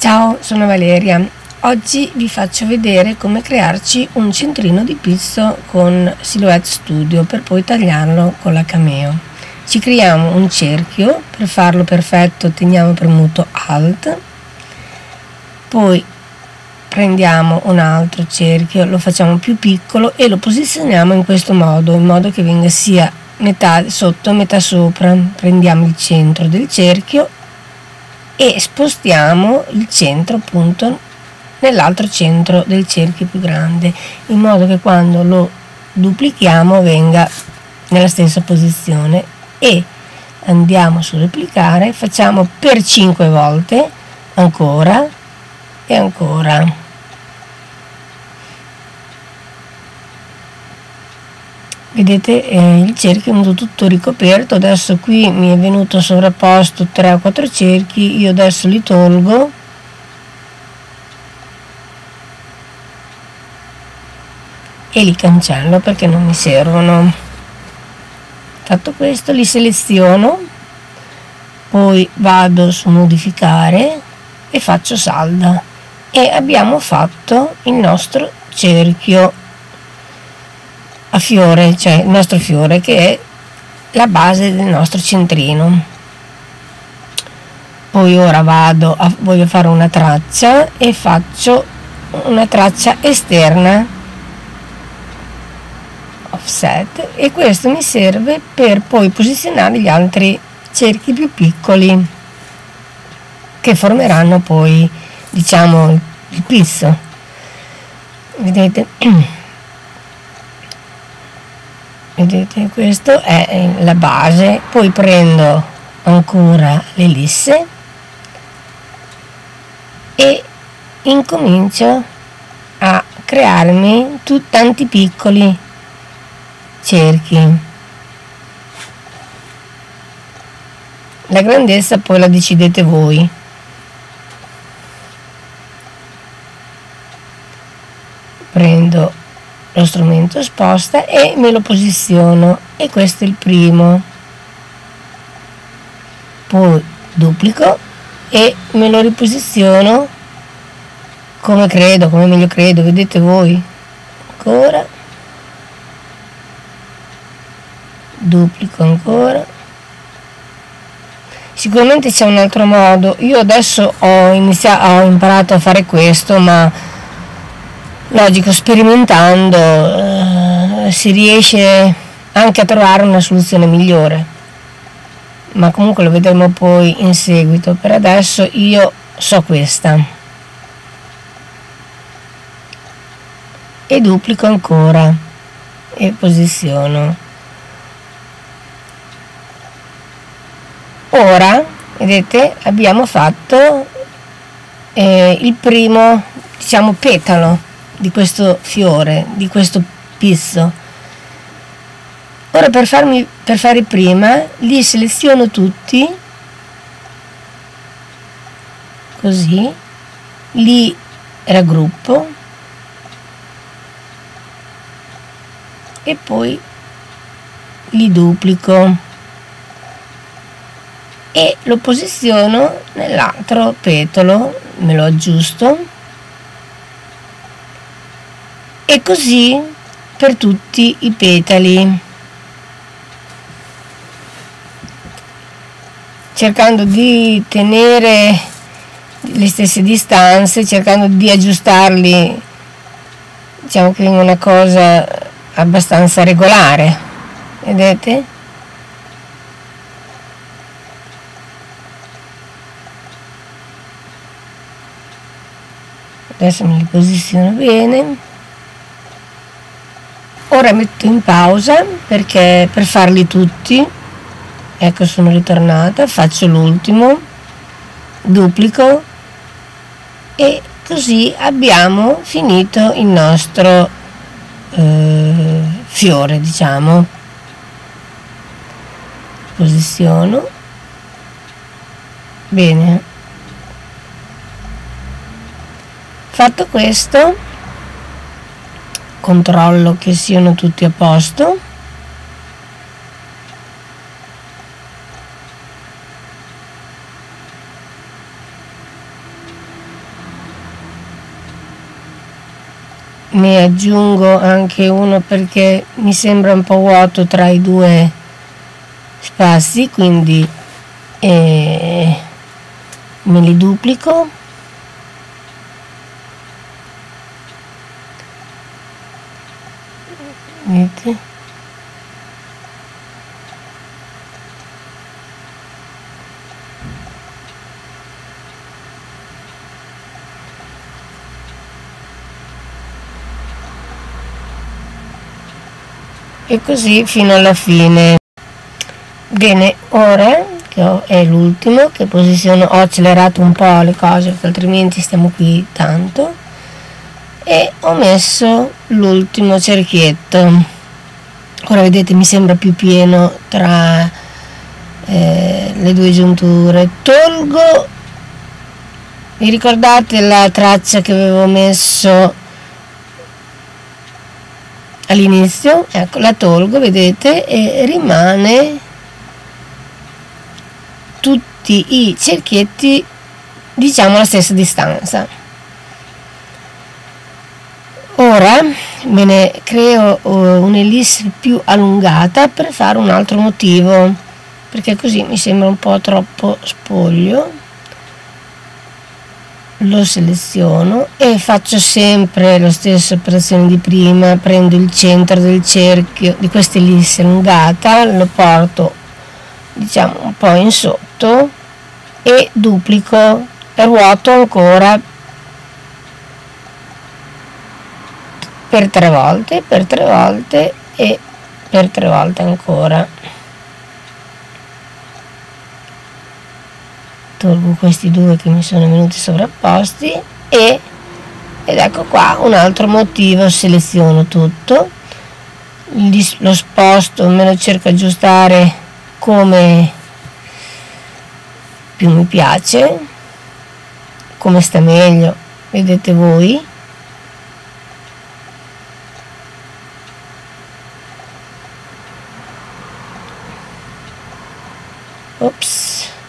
Ciao, sono Valeria. Oggi vi faccio vedere come crearci un centrino di pizzo con Silhouette Studio per poi tagliarlo con la Cameo. Ci creiamo un cerchio, per farlo perfetto teniamo premuto Alt, poi prendiamo un altro cerchio, lo facciamo più piccolo e lo posizioniamo in questo modo, in modo che venga sia metà sotto e metà sopra. Prendiamo il centro del cerchio e spostiamo il centro appunto nell'altro centro del cerchio più grande, in modo che quando lo duplichiamo venga nella stessa posizione, e andiamo su replicare, facciamo per 5 volte, ancora e ancora. Vedete, il cerchio è venuto tutto ricoperto. Adesso qui mi è venuto sovrapposto 3 o 4 cerchi, io adesso li tolgo e li cancello perché non mi servono. Fatto questo li seleziono, poi vado su modificare e faccio salda e abbiamo fatto il nostro cerchio a fiore, cioè il nostro fiore che è la base del nostro centrino. Poi ora voglio fare una traccia e faccio una traccia esterna offset, e questo mi serve per poi posizionare gli altri cerchi più piccoli che formeranno poi, diciamo, il pizzo. Vedete? Vedete, questo è la base. Poi prendo ancora l'ellisse e incomincio a crearmi tanti piccoli cerchi. La grandezza poi la decidete voi. Prendo lo strumento sposta e me lo posiziono, e questo è il primo. Poi duplico e me lo riposiziono come credo, come meglio credo, vedete voi. Ancora duplico, ancora. Sicuramente c'è un altro modo. Io adesso ho imparato a fare questo, ma logico, sperimentando si riesce anche a trovare una soluzione migliore, ma comunque lo vedremo poi in seguito. Per adesso io so questa, e duplico ancora e posiziono. Ora vedete, abbiamo fatto il primo, diciamo, petalo di questo fiore, di questo pizzo. Ora per fare prima li seleziono tutti così, li raggruppo e poi li duplico e lo posiziono nell'altro petalo, me lo aggiusto, e così per tutti i petali, cercando di tenere le stesse distanze, cercando di aggiustarli, diciamo che è una cosa abbastanza regolare. Vedete? Adesso me li posiziono bene. Ora metto in pausa perché per farli tutti, ecco, sono ritornata, faccio l'ultimo, duplico e così abbiamo finito il nostro fiore, diciamo. Posiziono bene. Fatto questo, controllo che siano tutti a posto ne aggiungo anche uno perché mi sembra un po' vuoto tra i due spazi, quindi me li duplico, vedete? E così fino alla fine. Bene, ora che è l'ultimo, che posiziono, ho accelerato un po' le cose perché altrimenti stiamo qui tanto, e ho messo l'ultimo cerchietto. Ora vedete, mi sembra più pieno tra le due giunture. Tolgo, vi ricordate la traccia che avevo messo all'inizio? Ecco, la tolgo, vedete, e rimane tutti i cerchietti, diciamo, alla stessa distanza. Ora me ne creo un'ellisse più allungata per fare un altro motivo, perché così mi sembra un po' troppo spoglio. Lo seleziono e faccio sempre la stessa operazione di prima, prendo il centro del cerchio di questa ellisse allungata, lo porto, diciamo, un po' in sotto e duplico e ruoto ancora per 3 volte, per 3 volte e per 3 volte ancora. Tolgo questi due che mi sono venuti sovrapposti ed ecco qua un altro motivo. Seleziono tutto, lo sposto, me lo cerco di aggiustare come più mi piace, come sta meglio, vedete voi. Ops.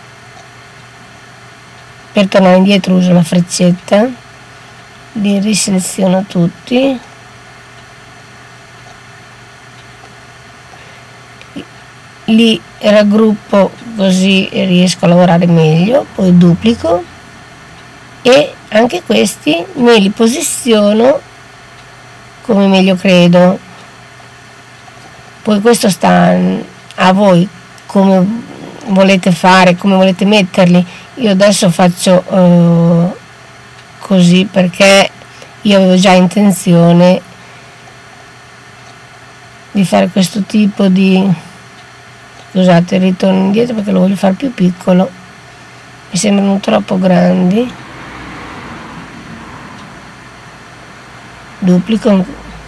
Per tornare indietro uso la freccetta, li riseleziono tutti, li raggruppo così riesco a lavorare meglio, poi duplico e anche questi me li posiziono come meglio credo. Poi questo sta a voi come volete fare, come volete metterli. Io adesso faccio così perché io avevo già intenzione di fare questo tipo di, scusate, ritorno indietro perché lo voglio fare più piccolo, mi sembrano troppo grandi, duplico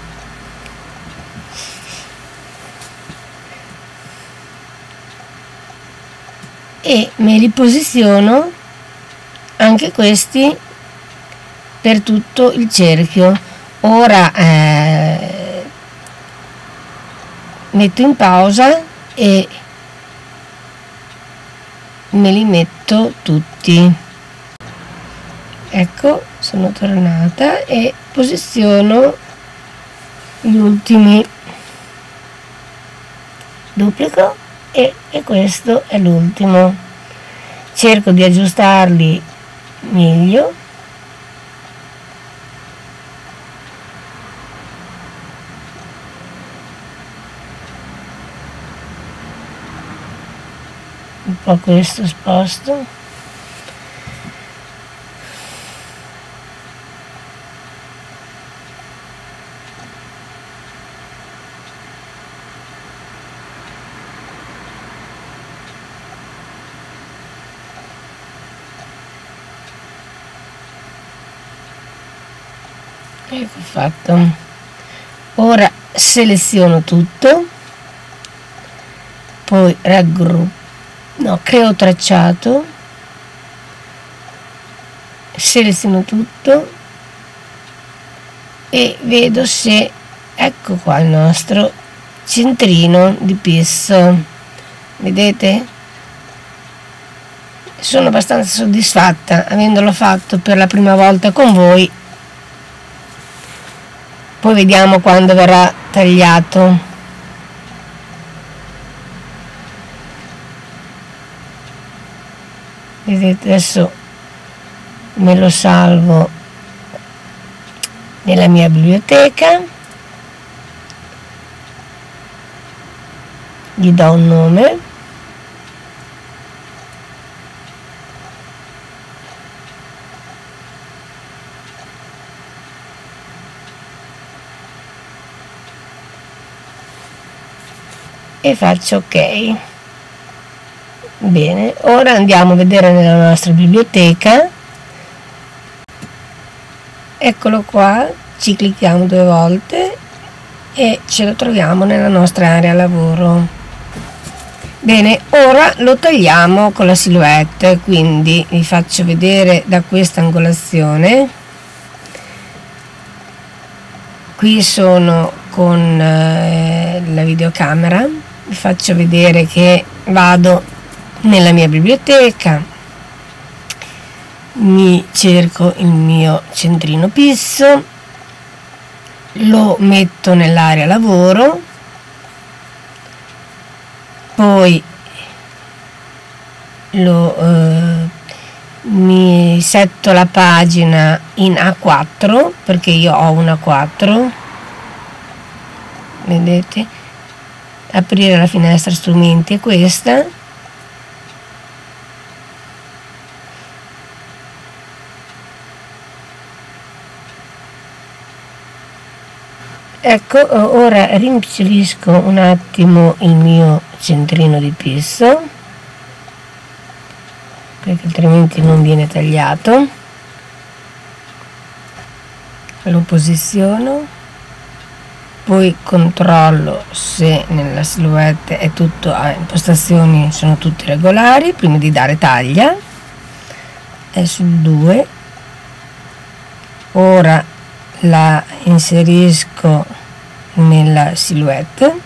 e me li posiziono anche questi per tutto il cerchio. Ora metto in pausa e me li metto tutti. Ecco, sono tornata e posiziono gli ultimi, duplico e questo è l'ultimo. Cerco di aggiustarli meglio, un po' questo sposto, ecco fatto. Ora seleziono tutto, poi raggruppo, no, creo tracciato, seleziono tutto e vedo se, ecco qua il nostro centrino di pisso, vedete? Sono abbastanza soddisfatta avendolo fatto per la prima volta con voi. poi vediamo quando verrà tagliato. Vedete, adesso me lo salvo nella mia biblioteca, gli do un nome, e faccio ok. Bene, ora andiamo a vedere nella nostra biblioteca. Eccolo qua, ci clicchiamo 2 volte e ce lo troviamo nella nostra area lavoro. Bene, ora lo tagliamo con la silhouette, quindi vi faccio vedere da questa angolazione. Qui sono con la videocamera, vi faccio vedere che vado nella mia biblioteca, mi cerco il mio centrino pisso, lo metto nell'area lavoro, poi mi setto la pagina in A4 perché io ho una A4, vedete, aprire la finestra strumenti è questa, ecco. Ora rinchiudisco un attimo il mio centrino di pisso perché altrimenti non viene tagliato, lo posiziono, poi controllo se nella silhouette è tutto a impostazioni, sono tutte regolari prima di dare taglia, è sul 2. Ora la inserisco nella silhouette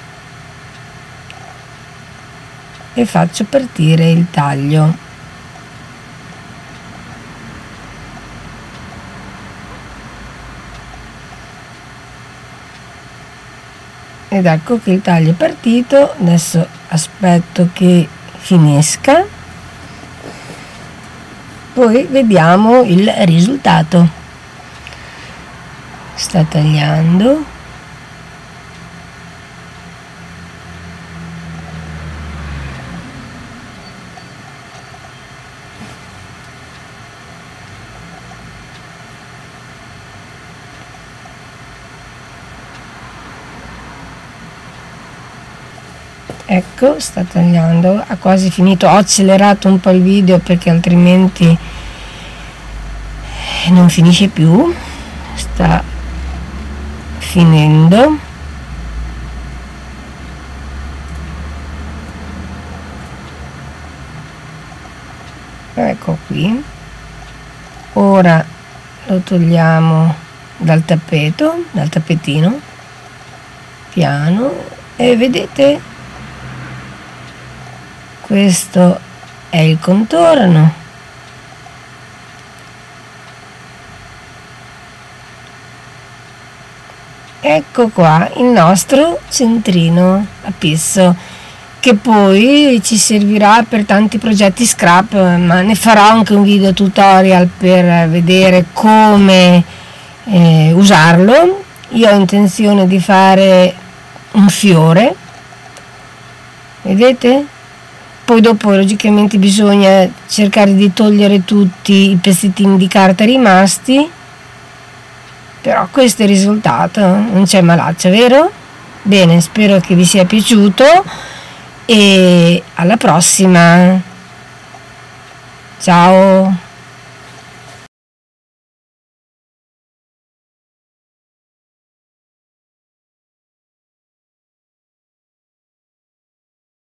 e faccio partire il taglio. Ed ecco che il taglio è partito. Adesso aspetto che finisca, poi vediamo il risultato. Sta tagliando, ecco, sta tagliando, ha quasi finito. Ho accelerato un po' il video perché altrimenti non finisce più. Sta finendo, ecco qui. Ora lo togliamo dal tappeto, dal tappetino, piano, e vedete, questo è il contorno. Ecco qua il nostro centrino a pisso, che poi ci servirà per tanti progetti scrap, ma ne farò anche un video tutorial per vedere come usarlo. Io ho intenzione di fare un fiore, vedete? Poi dopo logicamente bisogna cercare di togliere tutti i pezzettini di carta rimasti, però questo è il risultato, non c'è malaccia, vero? Bene, spero che vi sia piaciuto e alla prossima, ciao!